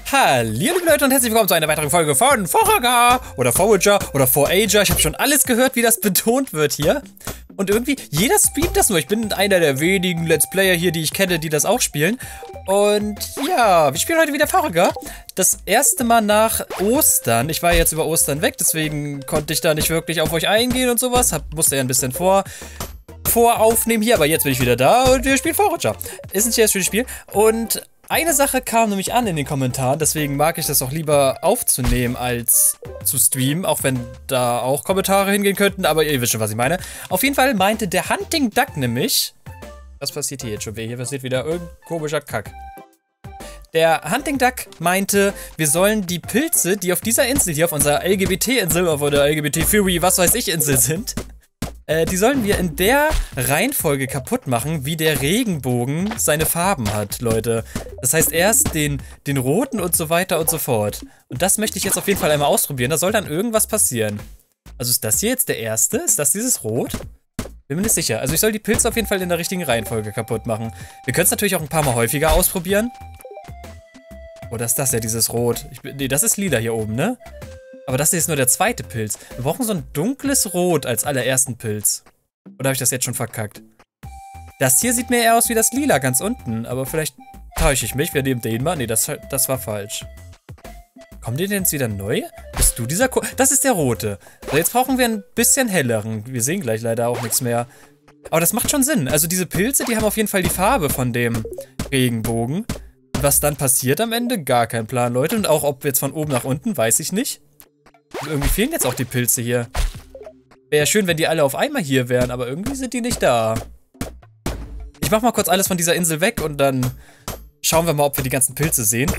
Hallo liebe Leute und herzlich willkommen zu einer weiteren Folge von Forager oder Forager oder Forager. Ich habe schon alles gehört, wie das betont wird hier. Und irgendwie, jeder streamt das nur. Ich bin einer der wenigen Let's Player hier, die ich kenne, die das auch spielen. Und ja, wir spielen heute wieder Forager. Das erste Mal nach Ostern. Ich war jetzt über Ostern weg, deswegen konnte ich da nicht wirklich auf euch eingehen und sowas. Musste ja ein bisschen voraufnehmen hier, aber jetzt bin ich wieder da und wir spielen Forager. Ist ein sehr schönes Spiel. Und eine Sache kam nämlich an in den Kommentaren, deswegen mag ich das auch lieber aufzunehmen als zu streamen, auch wenn da auch Kommentare hingehen könnten, aber ihr wisst schon, was ich meine. Auf jeden Fall meinte der Hunting Duck nämlich, was passiert hier jetzt schon? Hier passiert wieder irgendein komischer Kack. Der Hunting Duck meinte, wir sollen die Pilze, die auf dieser Insel hier, auf unserer LGBT-Insel, auf der LGBT-Fury, was weiß ich, Insel sind, die sollen wir in der Reihenfolge kaputt machen, wie der Regenbogen seine Farben hat, Leute. Das heißt erst den roten und so weiter und so fort. Und das möchte ich jetzt auf jeden Fall einmal ausprobieren. Da soll dann irgendwas passieren. Also ist das hier jetzt der erste? Ist das dieses Rot? Bin mir nicht sicher. Also ich soll die Pilze auf jeden Fall in der richtigen Reihenfolge kaputt machen. Wir können es natürlich auch ein paar Mal häufiger ausprobieren. Oder ist das ja dieses Rot? Nee, das ist lila hier oben, ne? Aber das hier ist nur der zweite Pilz. Wir brauchen so ein dunkles Rot als allerersten Pilz. Oder habe ich das jetzt schon verkackt? Das hier sieht mir eher aus wie das Lila ganz unten. Aber vielleicht täusche ich mich. Wir nehmen den mal. Nee, das war falsch. Kommen die denn jetzt wieder neu? Bist du dieser Das ist der rote. So, jetzt brauchen wir ein bisschen helleren. Wir sehen gleich leider auch nichts mehr. Aber das macht schon Sinn. Also diese Pilze, die haben auf jeden Fall die Farbe von dem Regenbogen. Was dann passiert am Ende? Gar kein Plan, Leute. Und auch ob jetzt von oben nach unten, weiß ich nicht. Und irgendwie fehlen jetzt auch die Pilze hier. Wäre ja schön, wenn die alle auf einmal hier wären, aber irgendwie sind die nicht da. Ich mach mal kurz alles von dieser Insel weg und dann schauen wir mal, ob wir die ganzen Pilze sehen.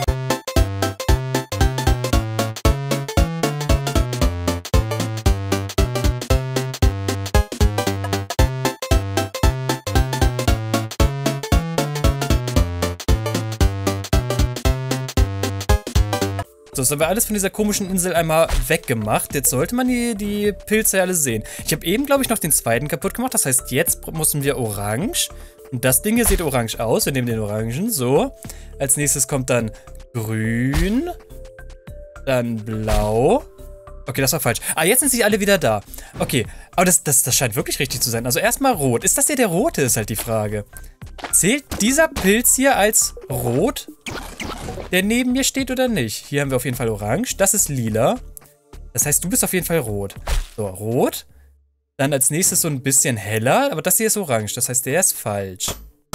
So, das haben wir alles von dieser komischen Insel einmal weggemacht. Jetzt sollte man die Pilze alle sehen. Ich habe eben, glaube ich, noch den zweiten kaputt gemacht. Das heißt, jetzt müssen wir orange. Und das Ding hier sieht orange aus. Wir nehmen den Orangen. So. Als nächstes kommt dann grün. Dann blau. Okay, das war falsch. Ah, jetzt sind sie alle wieder da. Okay, aber das scheint wirklich richtig zu sein. Also erstmal rot. Ist das hier der rote, ist halt die Frage. Zählt dieser Pilz hier als rot, der neben mir steht, oder nicht? Hier haben wir auf jeden Fall orange. Das ist lila. Das heißt, du bist auf jeden Fall rot. So, rot. Dann als nächstes so ein bisschen heller. Aber das hier ist orange. Das heißt, der ist falsch.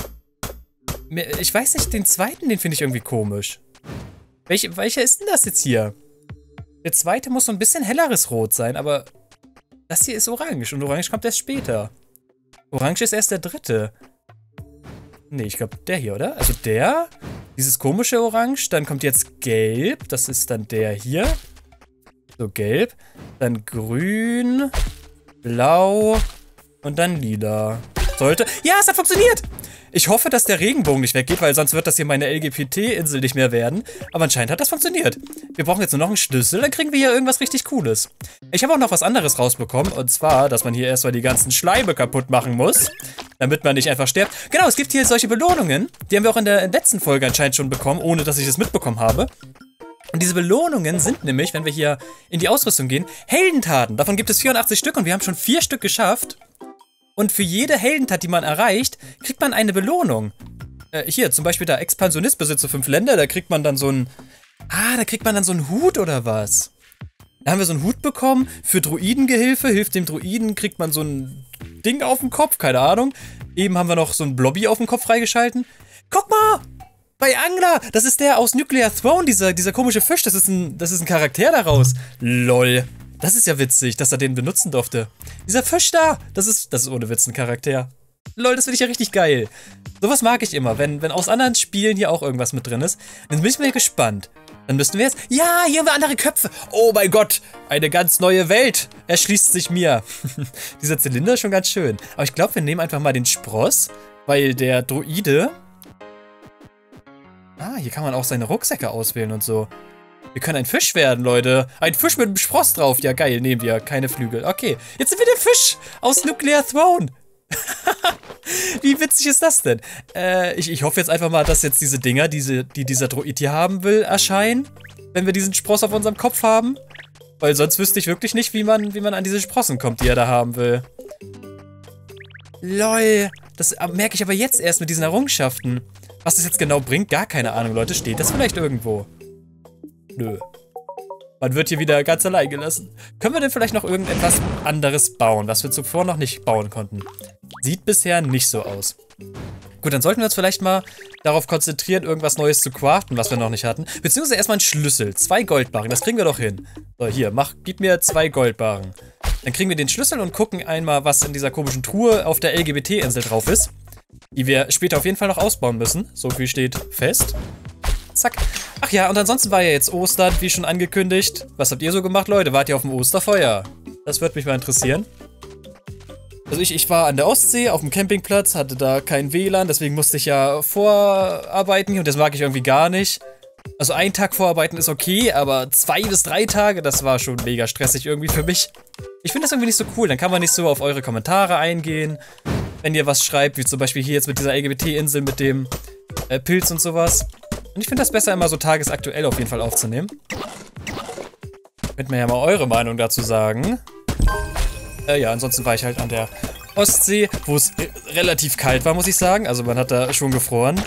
Ich weiß nicht, den zweiten, den finde ich irgendwie komisch. Welcher ist denn das jetzt hier? Der zweite muss so ein bisschen helleres Rot sein, aber das hier ist orange. Und orange kommt erst später. Orange ist erst der dritte. Nee, ich glaube der hier, oder? Also der, dieses komische Orange, dann kommt jetzt gelb, das ist dann der hier. So, gelb, dann grün, blau und dann lila. Sollte... Ja, es hat funktioniert! Ich hoffe, dass der Regenbogen nicht weggeht, weil sonst wird das hier meine LGBT-Insel nicht mehr werden. Aber anscheinend hat das funktioniert. Wir brauchen jetzt nur noch einen Schlüssel, dann kriegen wir hier irgendwas richtig Cooles. Ich habe auch noch was anderes rausbekommen, und zwar, dass man hier erstmal die ganzen Schleime kaputt machen muss, damit man nicht einfach stirbt. Genau, es gibt hier solche Belohnungen. Die haben wir auch in der letzten Folge anscheinend schon bekommen, ohne dass ich es mitbekommen habe. Und diese Belohnungen sind nämlich, wenn wir hier in die Ausrüstung gehen, Heldentaten. Davon gibt es 84 Stück und wir haben schon 4 Stück geschafft. Und für jede Heldentat, die man erreicht, kriegt man eine Belohnung. Hier, zum Beispiel da Expansionist besitze 5 Länder, da kriegt man dann so ein... Ah, da kriegt man dann so einen Hut oder was? Da haben wir so einen Hut bekommen. Für Druidengehilfe, hilft dem Druiden, kriegt man so ein Ding auf dem Kopf, keine Ahnung. Eben haben wir noch so ein Blobby auf dem Kopf freigeschalten. Guck mal! Bei Angler! Das ist der aus Nuclear Throne, dieser komische Fisch. Das ist ein Charakter daraus. LOL. Das ist ja witzig, dass er den benutzen durfte. Dieser Fisch da, das ist ohne Witz ein Charakter. Lol, das finde ich ja richtig geil. Sowas mag ich immer, wenn aus anderen Spielen hier auch irgendwas mit drin ist. Dann bin ich mal gespannt. Dann müssten wir jetzt... Ja, hier haben wir andere Köpfe. Oh mein Gott, eine ganz neue Welt erschließt sich mir. Dieser Zylinder ist schon ganz schön. Aber ich glaube, wir nehmen einfach mal den Spross, weil der Druide... Ah, hier kann man auch seine Rucksäcke auswählen und so. Wir können ein Fisch werden, Leute. Ein Fisch mit einem Spross drauf. Ja, geil, nehmen wir. Keine Flügel. Okay, jetzt sind wir der Fisch aus Nuclear Throne. Wie witzig ist das denn? Ich hoffe jetzt einfach mal, dass jetzt diese Dinger, die dieser Droid hier haben will, erscheinen. Wenn wir diesen Spross auf unserem Kopf haben. Weil sonst wüsste ich wirklich nicht, wie man an diese Sprossen kommt, die er da haben will. Lol. Das merke ich aber jetzt erst mit diesen Errungenschaften. Was das jetzt genau bringt, gar keine Ahnung, Leute. Steht das vielleicht irgendwo? Nö. Man wird hier wieder ganz allein gelassen. Können wir denn vielleicht noch irgendetwas anderes bauen, was wir zuvor noch nicht bauen konnten? Sieht bisher nicht so aus. Gut, dann sollten wir uns vielleicht mal darauf konzentrieren, irgendwas Neues zu craften, was wir noch nicht hatten. Beziehungsweise erstmal einen Schlüssel. 2 Goldbarren, das kriegen wir doch hin. So, hier, gib mir 2 Goldbarren. Dann kriegen wir den Schlüssel und gucken einmal, was in dieser komischen Truhe auf der LGBT-Insel drauf ist. Die wir später auf jeden Fall noch ausbauen müssen. So viel steht fest. Zack. Ach ja, und ansonsten war ja jetzt Ostern, wie schon angekündigt. Was habt ihr so gemacht, Leute? Wart ihr auf dem Osterfeuer? Das würde mich mal interessieren. Also ich war an der Ostsee auf dem Campingplatz, hatte da kein WLAN, deswegen musste ich ja vorarbeiten und das mag ich irgendwie gar nicht. Also einen Tag vorarbeiten ist okay, aber 2 bis 3 Tage, das war schon mega stressig irgendwie für mich. Ich finde das irgendwie nicht so cool, dann kann man nicht so auf eure Kommentare eingehen, wenn ihr was schreibt, wie zum Beispiel hier jetzt mit dieser LGBT-Insel mit dem Pilz und sowas. Und ich finde das besser, immer so tagesaktuell auf jeden Fall aufzunehmen. Könnt mir ja mal eure Meinung dazu sagen. Ja, ansonsten war ich halt an der Ostsee, wo es relativ kalt war, muss ich sagen. Also man hat da schon gefroren.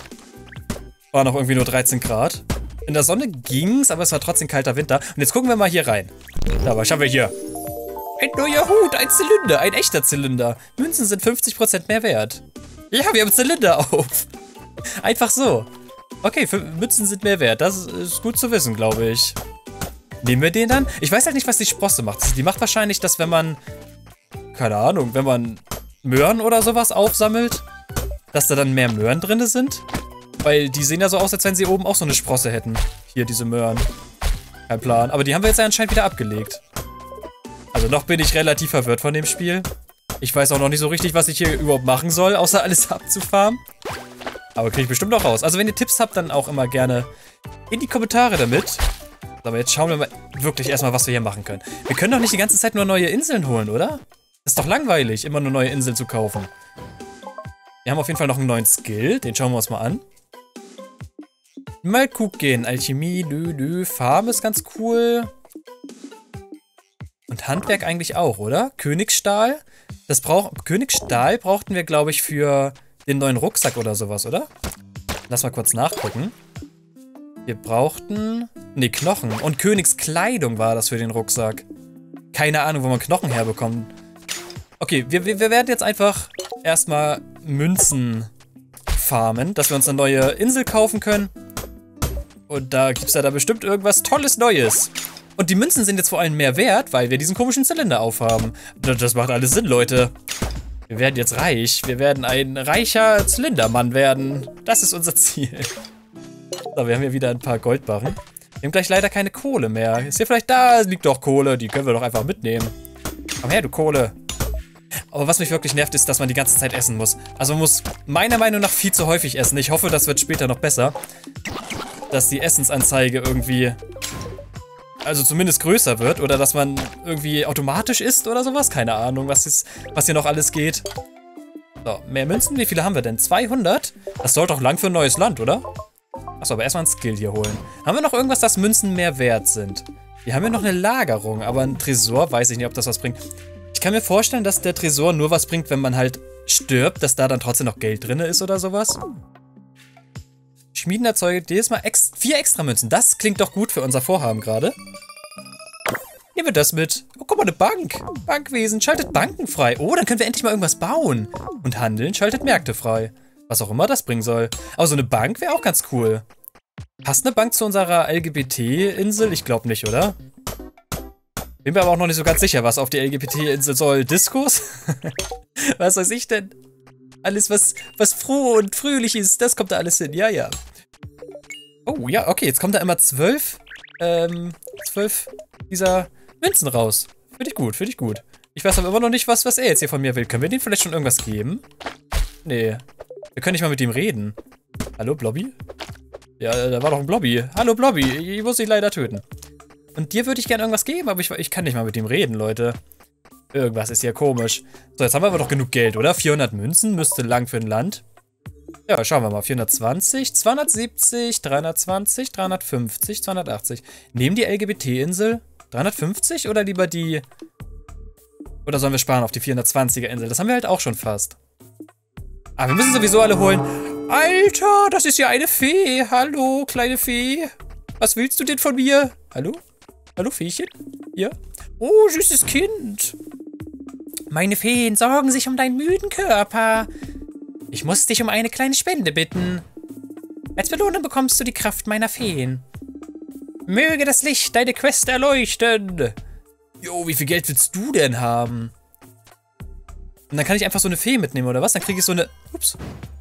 War noch irgendwie nur 13 Grad. In der Sonne ging's, aber es war trotzdem kalter Winter. Und jetzt gucken wir mal hier rein. Da, was haben wir hier? Ein neuer Hut, ein Zylinder, ein echter Zylinder. Münzen sind 50% mehr wert. Ja, wir haben Zylinder auf. Einfach so. Okay, Münzen sind mehr wert. Das ist gut zu wissen, glaube ich. Nehmen wir den dann? Ich weiß halt nicht, was die Sprosse macht. Die macht wahrscheinlich, dass wenn man... Keine Ahnung, wenn man Möhren oder sowas aufsammelt, dass da dann mehr Möhren drin sind. Weil die sehen ja so aus, als wenn sie oben auch so eine Sprosse hätten. Hier, diese Möhren. Kein Plan. Aber die haben wir jetzt ja anscheinend wieder abgelegt. Also noch bin ich relativ verwirrt von dem Spiel. Ich weiß auch noch nicht so richtig, was ich hier überhaupt machen soll, außer alles abzufarmen. Aber kriege ich bestimmt noch raus. Also wenn ihr Tipps habt, dann auch immer gerne in die Kommentare damit. Aber jetzt schauen wir mal wirklich erstmal, was wir hier machen können. Wir können doch nicht die ganze Zeit nur neue Inseln holen, oder? Ist doch langweilig, immer nur neue Inseln zu kaufen. Wir haben auf jeden Fall noch einen neuen Skill. Den schauen wir uns mal an. Mal gucken. Alchemie, Farbe ist ganz cool. Und Handwerk eigentlich auch, oder? Königsstahl. Königsstahl brauchten wir, glaube ich, für den neuen Rucksack oder sowas, oder? Lass mal kurz nachgucken. Wir brauchten... Ne, Knochen. Und Königskleidung war das für den Rucksack. Keine Ahnung, wo man Knochen herbekommt. Okay, wir werden jetzt einfach erstmal Münzen farmen, dass wir uns eine neue Insel kaufen können. Und da gibt es ja da bestimmt irgendwas Tolles Neues. Und die Münzen sind jetzt vor allem mehr wert, weil wir diesen komischen Zylinder aufhaben. Das macht alles Sinn, Leute. Wir werden jetzt reich. Wir werden ein reicher Zylindermann werden. Das ist unser Ziel. So, wir haben hier wieder ein paar Goldbarren. Wir haben gleich leider keine Kohle mehr. Ist hier vielleicht da? Liegt doch Kohle. Die können wir doch einfach mitnehmen. Komm her, du Kohle. Aber was mich wirklich nervt, ist, dass man die ganze Zeit essen muss. Also man muss meiner Meinung nach viel zu häufig essen. Ich hoffe, das wird später noch besser. Dass die Essensanzeige irgendwie... Also zumindest größer wird. Oder dass man irgendwie automatisch isst oder sowas. Keine Ahnung, was hier noch alles geht. So, mehr Münzen. Wie viele haben wir denn? 200? Das sollte doch lang für ein neues Land, oder? Achso, aber erstmal ein Skill hier holen. Haben wir noch irgendwas, dass Münzen mehr wert sind? Wir haben ja noch eine Lagerung, aber ein Tresor, weiß ich nicht, ob das was bringt. Ich kann mir vorstellen, dass der Tresor nur was bringt, wenn man halt stirbt, dass da dann trotzdem noch Geld drin ist oder sowas. Schmieden erzeugt jedes Mal 4 extra Münzen. Das klingt doch gut für unser Vorhaben gerade. Nehmen wir das mit. Oh, guck mal, eine Bank. Bankwesen schaltet Banken frei. Oh, dann können wir endlich mal irgendwas bauen. Und Handeln schaltet Märkte frei. Was auch immer das bringen soll. Aber so eine Bank wäre auch ganz cool. Passt eine Bank zu unserer LGBT-Insel? Ich glaube nicht, oder? Bin mir aber auch noch nicht so ganz sicher, was auf die LGBT-Insel soll. Diskos? Was weiß ich denn? Alles, was froh und fröhlich ist, das kommt da alles hin. Ja, ja. Oh, ja, okay. Jetzt kommen da immer 12 dieser Münzen raus. Finde ich gut, finde ich gut. Ich weiß aber immer noch nicht, was er jetzt hier von mir will. Können wir dem vielleicht schon irgendwas geben? Nee. Wir können nicht mal mit ihm reden. Hallo, Blobby? Ja, da war doch ein Blobby. Hallo, Blobby. Ich muss dich leider töten. Und dir würde ich gerne irgendwas geben, aber ich kann nicht mal mit ihm reden, Leute. Irgendwas ist hier komisch. So, jetzt haben wir aber doch genug Geld, oder? 400 Münzen müsste lang für ein Land. Ja, schauen wir mal. 420, 270, 320, 350, 280. Nehmen die LGBT-Insel 350 oder lieber die... Oder sollen wir sparen auf die 420er-Insel? Das haben wir halt auch schon fast. Aber wir müssen sowieso alle holen. Alter, das ist ja eine Fee. Hallo, kleine Fee. Was willst du denn von mir? Hallo? Hallo, Feechen? Hier? Oh, süßes Kind. Meine Feen sorgen sich um deinen müden Körper. Ich muss dich um eine kleine Spende bitten. Als Belohnung bekommst du die Kraft meiner Feen. Möge das Licht deine Quest erleuchten. Jo, wie viel Geld willst du denn haben? Und dann kann ich einfach so eine Fee mitnehmen, oder was? Dann kriege ich so eine... Ups.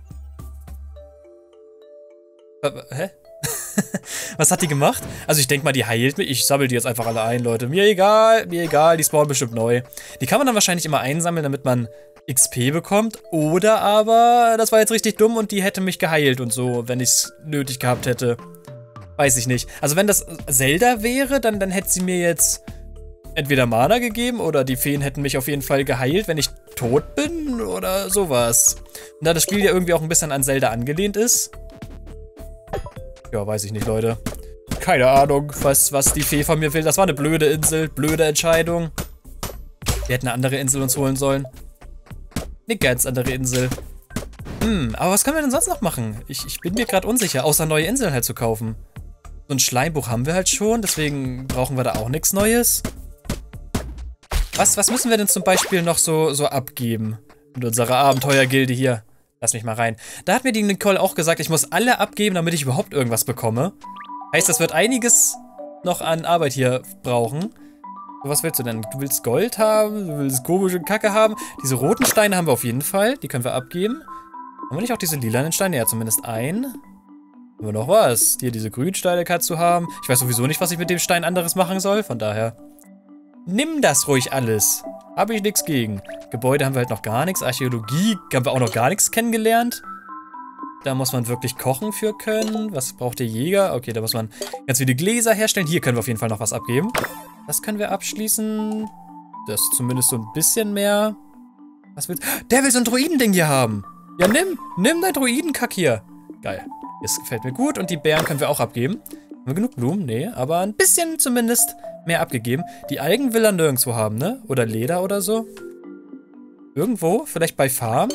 Hä? Was hat die gemacht? Also ich denke mal, die heilt mich. Ich sammle die jetzt einfach alle ein, Leute. Mir egal, die spawnen bestimmt neu. Die kann man dann wahrscheinlich immer einsammeln, damit man XP bekommt. Oder aber, das war jetzt richtig dumm und die hätte mich geheilt und so, wenn ich es nötig gehabt hätte. Weiß ich nicht. Also wenn das Zelda wäre, dann hätte sie mir jetzt entweder Mana gegeben oder die Feen hätten mich auf jeden Fall geheilt, wenn ich tot bin oder sowas. Und da das Spiel ja irgendwie auch ein bisschen an Zelda angelehnt ist. Ja, weiß ich nicht, Leute. Keine Ahnung, was die Fee von mir will. Das war eine blöde Insel, blöde Entscheidung. Wir hätten eine andere Insel uns holen sollen. Eine ganz andere Insel. Aber was können wir denn sonst noch machen? Ich bin mir gerade unsicher, außer neue Inseln halt zu kaufen. So ein Schleimbuch haben wir halt schon, deswegen brauchen wir da auch nichts Neues. Was müssen wir denn zum Beispiel noch so abgeben? Mit unserer Abenteuergilde hier. Lass mich mal rein. Da hat mir die Nicole auch gesagt, ich muss alle abgeben, damit ich überhaupt irgendwas bekomme. Heißt, das wird einiges noch an Arbeit hier brauchen. Was willst du denn? Du willst Gold haben? Du willst komische Kacke haben? Diese roten Steine haben wir auf jeden Fall. Die können wir abgeben. Haben wir nicht auch diese lilanen Steine? Ja, zumindest einen. Haben wir noch was? Hier, diese grünen Steine kannst du haben. Ich weiß sowieso nicht, was ich mit dem Stein anderes machen soll. Von daher... Nimm das ruhig alles. Habe ich nichts gegen. Gebäude haben wir halt noch gar nichts. Archäologie haben wir auch noch gar nichts kennengelernt. Da muss man wirklich kochen für können. Was braucht der Jäger? Okay, da muss man ganz viele Gläser herstellen. Hier können wir auf jeden Fall noch was abgeben. Das können wir abschließen. Das ist zumindest so ein bisschen mehr. Was willst du? Der will so ein Druidending hier haben. Ja, nimm dein Druidenkack hier. Geil. Das gefällt mir gut. Und die Beeren können wir auch abgeben. Haben wir genug Blumen? Nee, aber ein bisschen zumindest mehr abgegeben. Die Algen will er nirgendwo haben, ne? Oder Leder oder so. Irgendwo? Vielleicht bei Farm?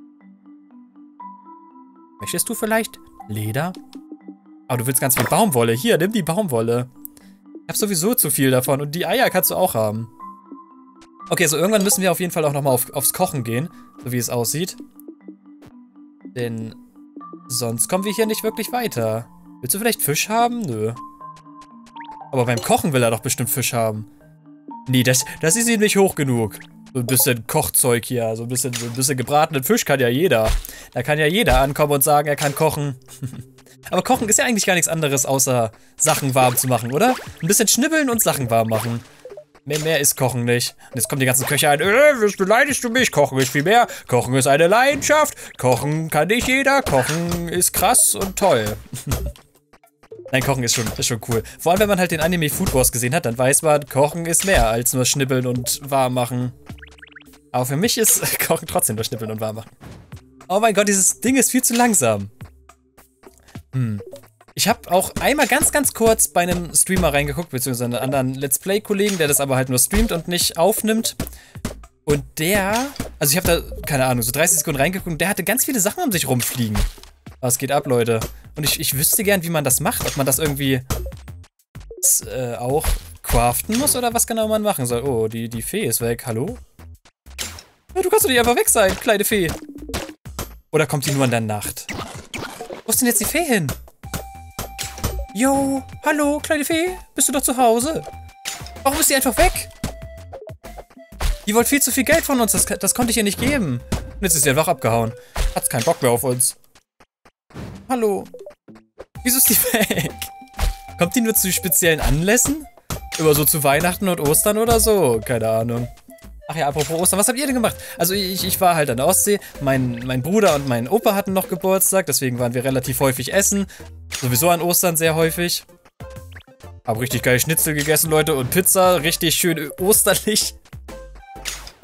Möchtest du vielleicht Leder? Aber du willst ganz viel Baumwolle. Hier, nimm die Baumwolle. Ich habe sowieso zu viel davon. Und die Eier kannst du auch haben. Okay, so irgendwann müssen wir auf jeden Fall auch nochmal aufs Kochen gehen. So wie es aussieht. Denn sonst kommen wir hier nicht wirklich weiter. Willst du vielleicht Fisch haben? Nö. Aber beim Kochen will er doch bestimmt Fisch haben. Nee, das ist ihm nicht hoch genug. So ein bisschen Kochzeug hier, so ein bisschen gebratenen Fisch kann ja jeder. Da kann ja jeder ankommen und sagen, er kann kochen. Aber Kochen ist ja eigentlich gar nichts anderes, außer Sachen warm zu machen, oder? Ein bisschen schnibbeln und Sachen warm machen. Mehr ist Kochen nicht. Und jetzt kommen die ganzen Köche ein. Was beleidigst du mich? Kochen ist viel mehr. Kochen ist eine Leidenschaft. Kochen kann nicht jeder. Kochen ist krass und toll. Nein, Kochen ist schon cool. Vor allem, wenn man halt den Anime Food Wars gesehen hat, dann weiß man, Kochen ist mehr als nur schnibbeln und warm machen. Aber für mich ist Kochen trotzdem nur schnibbeln und warm machen. Oh mein Gott, dieses Ding ist viel zu langsam. Ich habe auch einmal ganz kurz bei einem Streamer reingeguckt, beziehungsweise einen anderen Let's Play-Kollegen, der das aber halt nur streamt und nicht aufnimmt. Und der, also ich habe da, keine Ahnung, so 30 Sekunden reingeguckt und der hatte ganz viele Sachen um sich rumfliegen. Was geht ab, Leute? Und ich wüsste gern, wie man das macht. Ob man das irgendwie auch craften muss oder was genau man machen soll. Oh, die Fee ist weg. Hallo? Ja, du kannst doch nicht einfach weg sein, kleine Fee. Oder kommt die nur in der Nacht? Wo ist denn jetzt die Fee hin? Yo, hallo, kleine Fee? Bist du doch zu Hause? Warum ist die einfach weg? Die wollte viel zu viel Geld von uns. Das konnte ich ihr nicht geben. Und jetzt ist sie einfach abgehauen. Hat keinen Bock mehr auf uns. Hallo. Wieso ist die weg? Kommt die nur zu speziellen Anlässen? Immer so zu Weihnachten und Ostern oder so? Keine Ahnung. Ach ja, apropos Ostern, was habt ihr denn gemacht? Also ich war halt an der Ostsee, mein Bruder und mein Opa hatten noch Geburtstag, deswegen waren wir relativ häufig essen. Sowieso an Ostern sehr häufig. Hab richtig geil Schnitzel gegessen, Leute, und Pizza, richtig schön osterlich.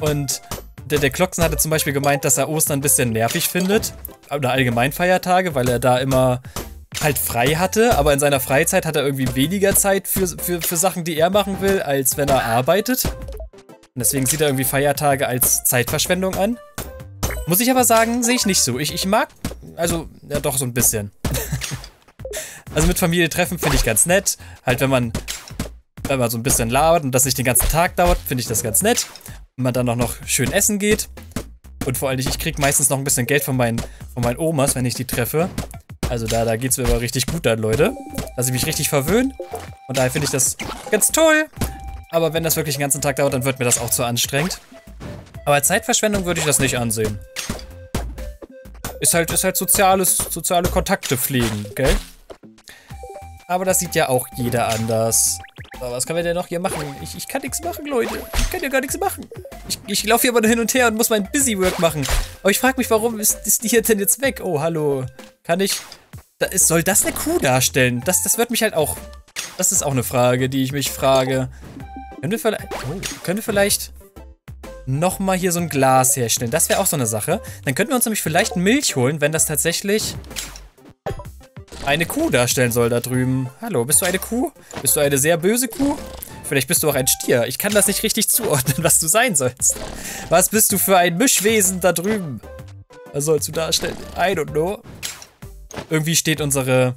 Und der Klocksen hatte zum Beispiel gemeint, dass er Ostern ein bisschen nervig findet. Oder allgemein Feiertage, weil er da immer halt frei hatte. Aber in seiner Freizeit hat er irgendwie weniger Zeit für Sachen, die er machen will, als wenn er arbeitet. Und deswegen sieht er irgendwie Feiertage als Zeitverschwendung an. Muss ich aber sagen, sehe ich nicht so. Ich mag, also, ja doch, so ein bisschen. Also mit Familie treffen finde ich ganz nett. Halt, wenn man so ein bisschen labert und das nicht den ganzen Tag dauert, finde ich das ganz nett. Wenn man dann auch noch schön essen geht. Und vor allem, ich kriege meistens noch ein bisschen Geld von meinen Omas, wenn ich die treffe. Also da geht es mir aber richtig gut dann, Leute. Dass ich mich richtig verwöhne. Und daher finde ich das ganz toll. Aber wenn das wirklich den ganzen Tag dauert, dann wird mir das auch zu anstrengend. Aber als Zeitverschwendung würde ich das nicht ansehen. Ist halt soziale Kontakte pflegen, gell? Aber das sieht ja auch jeder anders. So, was können wir denn noch hier machen? Ich kann nichts machen, Leute. Ich kann ja gar nichts machen. Ich laufe hier aber nur hin und her und muss mein Busywork machen. Aber ich frage mich, warum ist die hier denn jetzt weg? Oh, hallo. Kann ich... soll das eine Kuh darstellen? Das wird mich halt auch... Das ist auch eine Frage, die ich mich frage. Können wir vielleicht nochmal hier so ein Glas herstellen? Das wäre auch so eine Sache. Dann könnten wir uns nämlich vielleicht Milch holen, wenn das tatsächlich eine Kuh darstellen soll da drüben. Hallo, bist du eine Kuh? Bist du eine sehr böse Kuh? Vielleicht bist du auch ein Stier. Ich kann das nicht richtig zuordnen, was du sein sollst. Was bist du für ein Mischwesen da drüben? Was sollst du darstellen? I don't know. Irgendwie steht unsere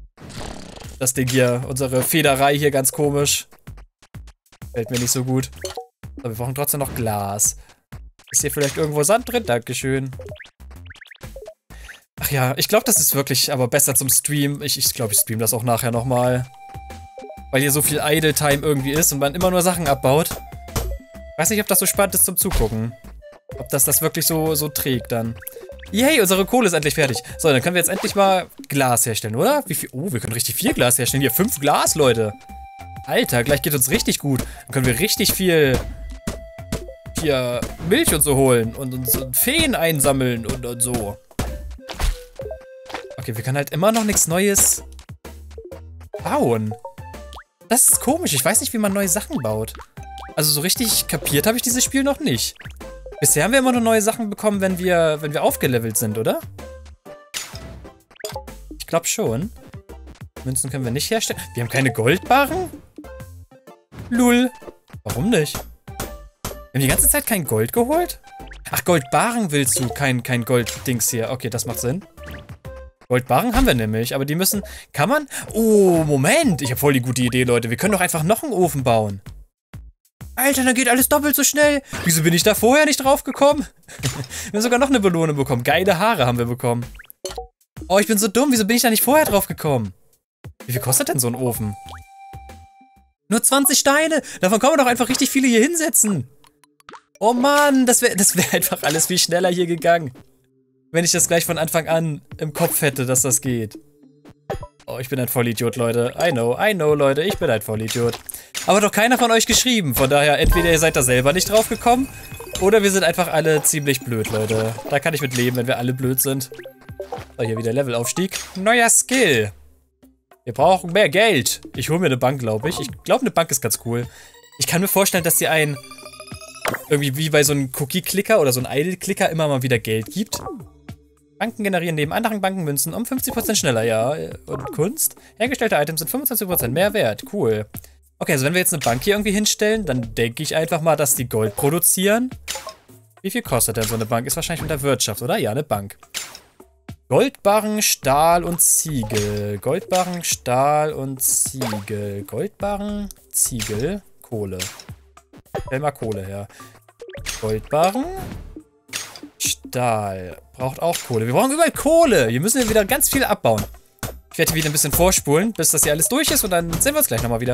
Federei hier ganz komisch. Fällt mir nicht so gut. Aber wir brauchen trotzdem noch Glas. Ist hier vielleicht irgendwo Sand drin? Dankeschön. Ach ja, ich glaube, das ist wirklich aber besser zum Stream. Ich glaube, ich stream das auch nachher nochmal. Weil hier so viel Idle-Time irgendwie ist und man immer nur Sachen abbaut. Weiß nicht, ob das so spannend ist zum Zugucken. Ob das wirklich so trägt dann. Yay, unsere Kohle ist endlich fertig. So, dann können wir jetzt endlich mal Glas herstellen, oder? Wie viel? Oh, wir können richtig viel Glas herstellen. Hier, 5 Glas, Leute. Alter, gleich geht uns richtig gut. Dann können wir richtig viel hier Milch und so holen und uns Feen einsammeln und so. Okay, wir können halt immer noch nichts Neues bauen. Das ist komisch. Ich weiß nicht, wie man neue Sachen baut. Also so richtig kapiert habe ich dieses Spiel noch nicht. Bisher haben wir immer nur neue Sachen bekommen, wenn wir aufgelevelt sind, oder? Ich glaube schon. Münzen können wir nicht herstellen. Wir haben keine Goldbarren? Lul. Warum nicht? Wir haben die ganze Zeit kein Gold geholt? Ach, Goldbarren willst du. Kein Golddings hier. Okay, das macht Sinn. Goldbarren haben wir nämlich, aber die müssen... Kann man... Oh, Moment. Ich habe voll die gute Idee, Leute. Wir können doch einfach noch einen Ofen bauen. Alter, dann geht alles doppelt so schnell. Wieso bin ich da vorher nicht drauf gekommen? Wir haben sogar noch eine Belohnung bekommen. Geile Haare haben wir bekommen. Oh, ich bin so dumm. Wieso bin ich da nicht vorher drauf gekommen? Wie viel kostet denn so ein Ofen? Nur 20 Steine. Davon kann man doch einfach richtig viele hier hinsetzen. Oh Mann, das wär einfach alles viel schneller hier gegangen. Wenn ich das gleich von Anfang an im Kopf hätte, dass das geht. Oh, ich bin ein Vollidiot, Leute. I know, Leute, ich bin ein Vollidiot. Aber doch keiner von euch geschrieben. Von daher, entweder ihr seid da selber nicht drauf gekommen, oder wir sind einfach alle ziemlich blöd, Leute. Da kann ich mit leben, wenn wir alle blöd sind. So, hier wieder Levelaufstieg. Neuer Skill. Wir brauchen mehr Geld. Ich hole mir eine Bank, glaube ich. Ich glaube, eine Bank ist ganz cool. Ich kann mir vorstellen, dass sie irgendwie wie bei so einem Cookie-Clicker oder so einem Idle-Clicker immer mal wieder Geld gibt. Banken generieren neben anderen Banken Münzen um 50% schneller, ja. Und Kunst. Hergestellte Items sind 25% mehr wert. Cool. Okay, also wenn wir jetzt eine Bank hier irgendwie hinstellen, dann denke ich einfach mal, dass die Gold produzieren. Wie viel kostet denn so eine Bank? Ist wahrscheinlich unter Wirtschaft, oder? Ja, eine Bank. Goldbarren, Stahl und Ziegel. Goldbarren, Stahl und Ziegel. Goldbarren, Ziegel, Kohle. Stell mal Kohle her. Goldbarren, Stahl. Braucht auch Kohle. Wir brauchen überall Kohle. Hier müssen wir wieder ganz viel abbauen. Ich werde hier wieder ein bisschen vorspulen, bis das hier alles durch ist und dann sehen wir uns gleich nochmal wieder.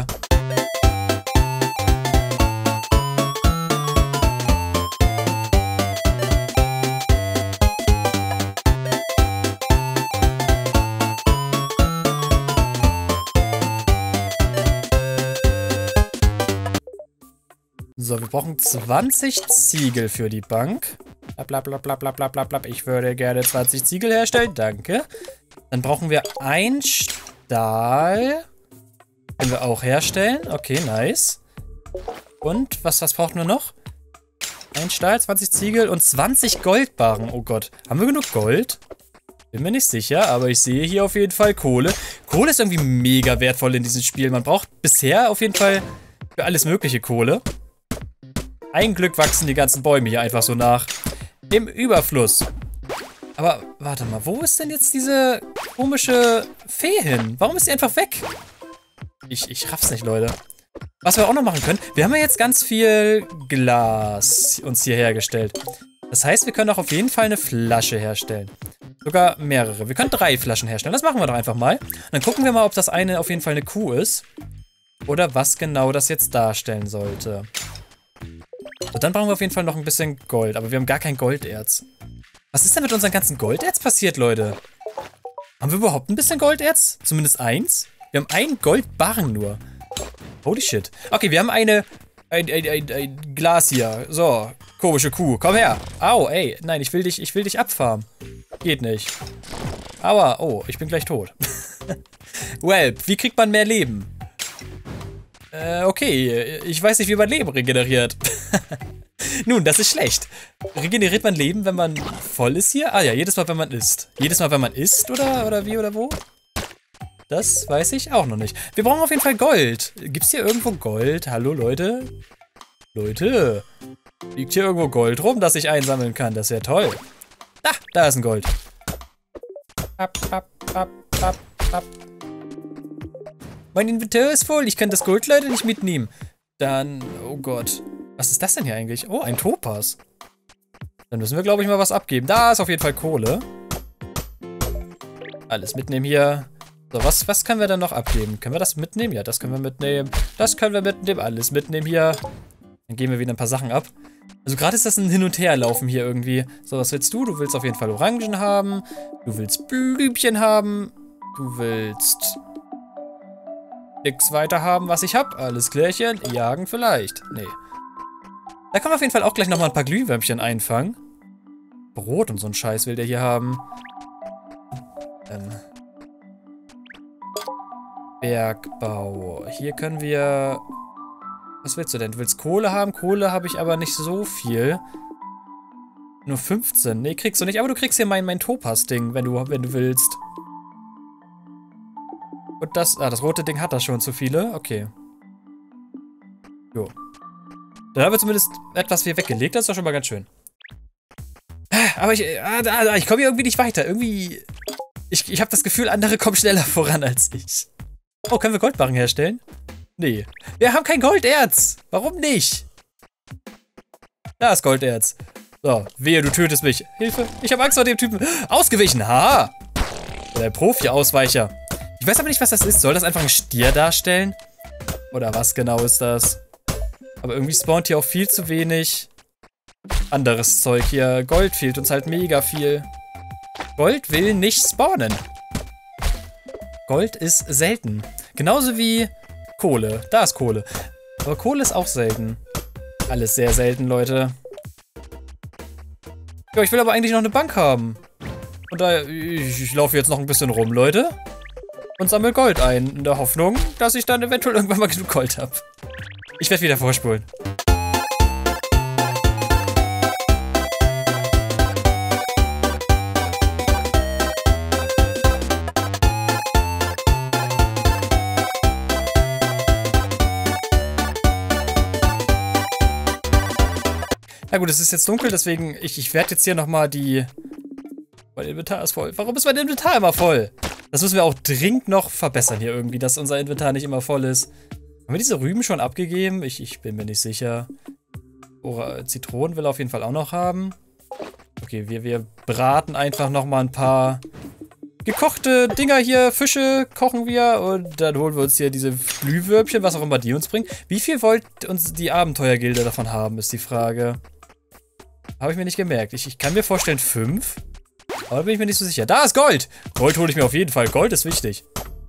So, wir brauchen 20 Ziegel für die Bank. Blablabla. Ich würde gerne 20 Ziegel herstellen. Danke. Dann brauchen wir ein Stahl. Können wir auch herstellen. Okay, nice. Und was brauchen wir noch? Ein Stahl, 20 Ziegel und 20 Goldbarren. Oh Gott. Haben wir genug Gold? Bin mir nicht sicher, aber ich sehe hier auf jeden Fall Kohle. Kohle ist irgendwie mega wertvoll in diesem Spiel. Man braucht bisher auf jeden Fall für alles mögliche Kohle. Ein Glück wachsen die ganzen Bäume hier einfach so nach. Im Überfluss. Aber warte mal, wo ist denn jetzt diese komische Fee hin? Warum ist sie einfach weg? Ich raff's nicht, Leute. Was wir auch noch machen können, wir haben ja jetzt ganz viel Glas uns hier hergestellt. Das heißt, wir können auch auf jeden Fall eine Flasche herstellen. Sogar mehrere. Wir können 3 Flaschen herstellen. Das machen wir doch einfach mal. Dann gucken wir mal, ob das eine auf jeden Fall eine Kuh ist. Oder was genau das jetzt darstellen sollte. So, dann brauchen wir auf jeden Fall noch ein bisschen Gold. Aber wir haben gar kein Golderz. Was ist denn mit unserem ganzen Golderz passiert, Leute? Haben wir überhaupt ein bisschen Golderz? Zumindest eins? Wir haben einen Goldbarren nur. Holy shit. Okay, wir haben ein Glas hier. So, komische Kuh. Komm her. Au, ey. Nein, ich will dich abfarmen. Geht nicht. Aua. Oh, ich bin gleich tot. Well, wie kriegt man mehr Leben? Okay. Ich weiß nicht, wie man Leben regeneriert. Nun, das ist schlecht. Regeneriert man Leben, wenn man voll ist hier? Ah ja, jedes Mal, wenn man isst. Jedes Mal, wenn man isst, oder wie, oder wo? Das weiß ich auch noch nicht. Wir brauchen auf jeden Fall Gold. Gibt's hier irgendwo Gold? Hallo, Leute? Leute, liegt hier irgendwo Gold rum, das ich einsammeln kann? Das wäre toll. Ah, da ist ein Gold. Mein Inventar ist voll. Ich kann das Gold leider nicht mitnehmen. Dann, oh Gott. Was ist das denn hier eigentlich? Oh, ein Topaz. Dann müssen wir, glaube ich, mal was abgeben. Da ist auf jeden Fall Kohle. Alles mitnehmen hier. So, was können wir dann noch abgeben? Können wir das mitnehmen? Ja, das können wir mitnehmen. Das können wir mitnehmen. Alles mitnehmen hier. Dann geben wir wieder ein paar Sachen ab. Also gerade ist das ein Hin- und Herlaufen hier irgendwie. So, was willst du? Du willst auf jeden Fall Orangen haben. Du willst Blümchen haben. Du willst nichts weiter haben, was ich hab. Alles klärchen. Jagen vielleicht. Nee. Da kann man auf jeden Fall auch gleich nochmal ein paar Glühwürmchen einfangen. Brot und so ein Scheiß will der hier haben. Bergbau. Hier können wir... Was willst du denn? Du willst Kohle haben? Kohle habe ich aber nicht so viel. Nur 15. Nee, kriegst du nicht. Aber du kriegst hier mein Topaz-Ding, wenn du willst. Und das... Ah, das rote Ding hat da schon zu viele. Okay. Jo. Dann haben wir zumindest etwas hier weggelegt. Das ist doch schon mal ganz schön. Aber ich komme hier irgendwie nicht weiter. Irgendwie... Ich habe das Gefühl, andere kommen schneller voran als ich. Oh, können wir Goldbarren herstellen? Nee. Wir haben kein Golderz. Warum nicht? Da ist Golderz. So, wehe, du tötest mich. Hilfe, ich habe Angst vor dem Typen. Ausgewichen, haha. Der Profi-Ausweicher. Ich weiß aber nicht, was das ist. Soll das einfach ein Stier darstellen? Oder was genau ist das? Aber irgendwie spawnt hier auch viel zu wenig anderes Zeug hier. Gold fehlt uns halt mega viel. Gold will nicht spawnen. Gold ist selten. Genauso wie Kohle. Da ist Kohle. Aber Kohle ist auch selten. Alles sehr selten, Leute. Ja, ich will aber eigentlich noch eine Bank haben. Und da, ich laufe jetzt noch ein bisschen rum, Leute. Und sammle Gold ein. In der Hoffnung, dass ich dann eventuell irgendwann mal genug Gold habe. Ich werde wieder vorspulen. Na gut, es ist jetzt dunkel, deswegen, ich werde jetzt hier nochmal mein Inventar ist voll. Warum ist mein Inventar immer voll? Das müssen wir auch dringend noch verbessern hier irgendwie, dass unser Inventar nicht immer voll ist. Haben wir diese Rüben schon abgegeben? Ich bin mir nicht sicher. Zitronen will er auf jeden Fall auch noch haben. Okay, wir braten einfach nochmal ein paar gekochte Dinger hier. Fische kochen wir und dann holen wir uns hier diese Glühwürmchen, was auch immer die uns bringen. Wie viel wollt uns die Abenteuergilde davon haben, ist die Frage. Habe ich mir nicht gemerkt. Ich kann mir vorstellen 5. Aber bin ich mir nicht so sicher. Da ist Gold! Gold hole ich mir auf jeden Fall. Gold ist wichtig.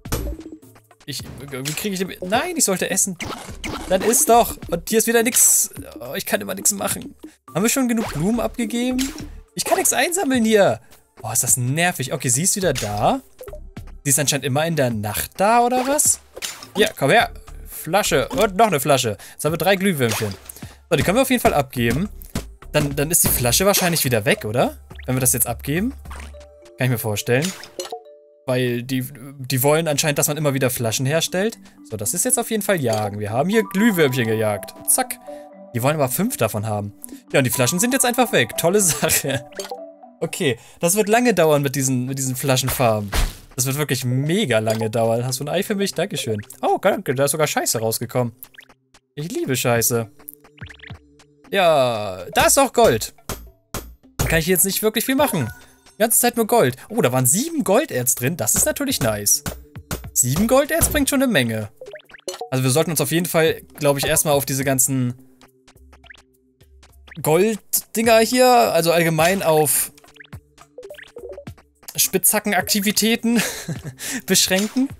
Wie kriege ich den... Nein, ich sollte essen. Dann isst doch. Und hier ist wieder nichts. Oh, ich kann immer nichts machen. Haben wir schon genug Blumen abgegeben? Ich kann nichts einsammeln hier. Oh, ist das nervig. Okay, sie ist wieder da. Sie ist anscheinend immer in der Nacht da, oder was? Ja, komm her. Flasche. Und noch eine Flasche. Jetzt haben wir 3 Glühwürmchen. So, die können wir auf jeden Fall abgeben. dann ist die Flasche wahrscheinlich wieder weg, oder? Wenn wir das jetzt abgeben. Kann ich mir vorstellen. Weil die wollen anscheinend, dass man immer wieder Flaschen herstellt. So, das ist jetzt auf jeden Fall Jagen. Wir haben hier Glühwürmchen gejagt. Zack. Die wollen aber 5 davon haben. Ja, und die Flaschen sind jetzt einfach weg. Tolle Sache. Okay, das wird lange dauern mit diesen Flaschenfarmen. Das wird wirklich mega lange dauern. Hast du ein Ei für mich? Dankeschön. Oh, danke, da ist sogar Scheiße rausgekommen. Ich liebe Scheiße. Ja, da ist auch Gold. Da kann ich jetzt nicht wirklich viel machen. Die ganze Zeit nur Gold. Oh, da waren 7 Golderz drin. Das ist natürlich nice. 7 Golderz bringt schon eine Menge. Also wir sollten uns auf jeden Fall, glaube ich, erstmal auf diese ganzen Golddinger hier, also allgemein auf Spitzhackenaktivitäten beschränken.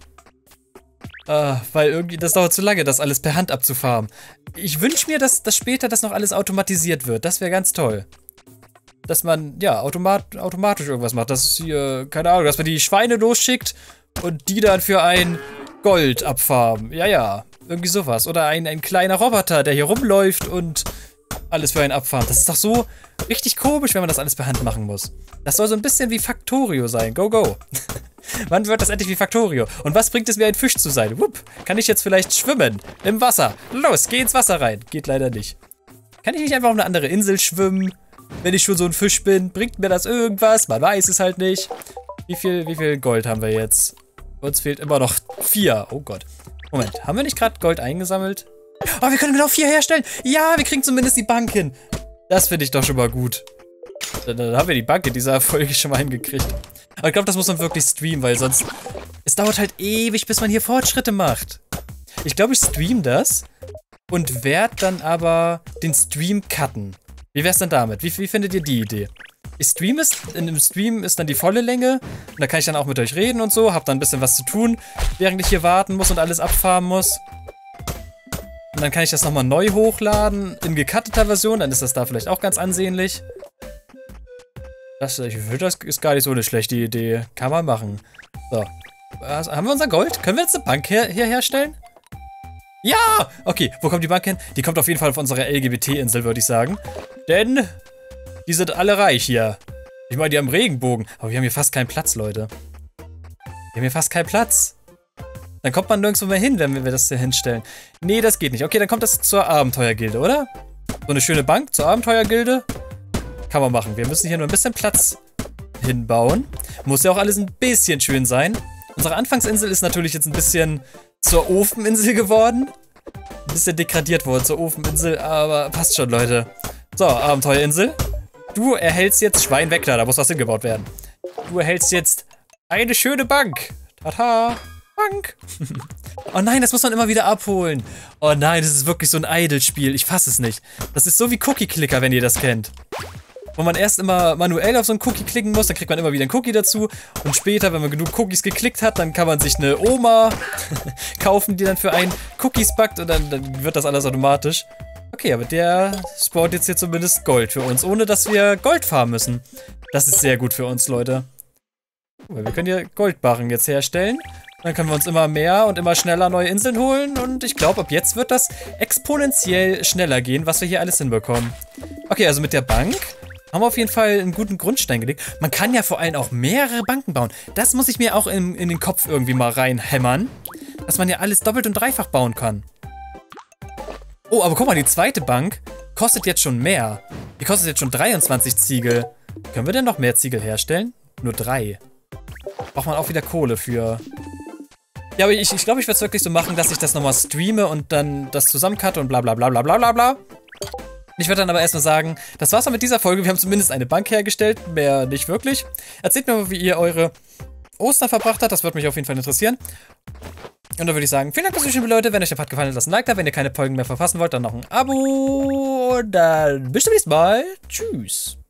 Weil irgendwie, das dauert zu lange, das alles per Hand abzufarmen. Ich wünsche mir, dass später das noch alles automatisiert wird. Das wäre ganz toll. Dass man, ja, automatisch irgendwas macht. Dass hier, keine Ahnung, dass man die Schweine losschickt und die dann für ein Gold abfarmen. Ja, ja, irgendwie sowas. Oder ein kleiner Roboter, der hier rumläuft und alles für einen abfarmt. Das ist doch so richtig komisch, wenn man das alles per Hand machen muss. Das soll so ein bisschen wie Factorio sein. Go, go. Wann wird das endlich wie Factorio? Und was bringt es mir, ein Fisch zu sein? Wupp, kann ich jetzt vielleicht schwimmen? Im Wasser. Los, geh ins Wasser rein. Geht leider nicht. Kann ich nicht einfach auf eine andere Insel schwimmen? Wenn ich schon so ein Fisch bin, bringt mir das irgendwas? Man weiß es halt nicht. Wie viel Gold haben wir jetzt? Uns fehlt immer noch 4. Oh Gott. Moment, haben wir nicht gerade Gold eingesammelt? Oh, wir können genau 4 herstellen. Ja, wir kriegen zumindest die Bank hin. Das finde ich doch schon mal gut. Dann haben wir die Bank in dieser Folge schon mal hingekriegt. Aber ich glaube, das muss man wirklich streamen, weil sonst... Es dauert halt ewig, bis man hier Fortschritte macht. Ich glaube, ich stream das und werde dann aber den Stream cutten. Wie wär's denn damit? Wie findet ihr die Idee? Ich streame es, in dem Stream ist dann die volle Länge und da kann ich dann auch mit euch reden und so, hab dann ein bisschen was zu tun, während ich hier warten muss und alles abfarmen muss. Und dann kann ich das nochmal neu hochladen in gecutteter Version, dann ist das da vielleicht auch ganz ansehnlich. Ich finde, das ist gar nicht so eine schlechte Idee. Kann man machen. So. Haben wir unser Gold? Können wir jetzt eine Bank hier herstellen? Ja! Okay, wo kommt die Bank hin? Die kommt auf jeden Fall auf unsere LGBT-Insel, würde ich sagen. Denn die sind alle reich hier. Ich meine, die haben Regenbogen. Aber wir haben hier fast keinen Platz, Leute. Wir haben hier fast keinen Platz. Dann kommt man nirgendwo mehr hin, wenn wir das hier hinstellen. Nee, das geht nicht. Okay, dann kommt das zur Abenteuergilde, oder? So eine schöne Bank zur Abenteuergilde. Kann man machen. Wir müssen hier nur ein bisschen Platz hinbauen. Muss ja auch alles ein bisschen schön sein. Unsere Anfangsinsel ist natürlich jetzt ein bisschen zur Ofeninsel geworden. Ein bisschen degradiert worden zur Ofeninsel, aber passt schon, Leute. So, Abenteuerinsel. Du erhältst jetzt Schwein weg, da muss was hingebaut werden. Du erhältst jetzt eine schöne Bank. Tata, Bank. Oh nein, das muss man immer wieder abholen. Oh nein, das ist wirklich so ein Idle-Spiel. Ich fasse es nicht. Das ist so wie Cookie-Clicker, wenn ihr das kennt. Wo man erst immer manuell auf so einen Cookie klicken muss, dann kriegt man immer wieder einen Cookie dazu. Und später, wenn man genug Cookies geklickt hat, dann kann man sich eine Oma kaufen, die dann für einen Cookies backt und dann wird das alles automatisch. Okay, aber der spawnt jetzt hier zumindest Gold für uns, ohne dass wir Gold farmen müssen. Das ist sehr gut für uns, Leute. Wir können hier Goldbarren jetzt herstellen. Dann können wir uns immer mehr und immer schneller neue Inseln holen. Und ich glaube, ab jetzt wird das exponentiell schneller gehen, was wir hier alles hinbekommen. Okay, also mit der Bank haben wir auf jeden Fall einen guten Grundstein gelegt. Man kann ja vor allem auch mehrere Banken bauen. Das muss ich mir auch in den Kopf irgendwie mal reinhämmern. Dass man ja alles doppelt und dreifach bauen kann. Oh, aber guck mal, die zweite Bank kostet jetzt schon mehr. Die kostet jetzt schon 23 Ziegel. Können wir denn noch mehr Ziegel herstellen? Nur 3. Braucht man auch wieder Kohle für. Ja, aber ich glaube, ich werde es wirklich so machen, dass ich das nochmal streame und dann das zusammencutte und bla bla bla bla bla bla bla. Ich werde dann aber erstmal sagen, das war's dann mit dieser Folge. Wir haben zumindest eine Bank hergestellt, mehr nicht wirklich. Erzählt mir mal, wie ihr eure Ostern verbracht habt, das würde mich auf jeden Fall interessieren. Und dann würde ich sagen, vielen Dank fürs Zuschauen, Leute. Wenn euch der Part gefallen hat, lasst ein Like da. Wenn ihr keine Folgen mehr verpassen wollt, dann noch ein Abo. Und dann bis zum nächsten Mal. Tschüss.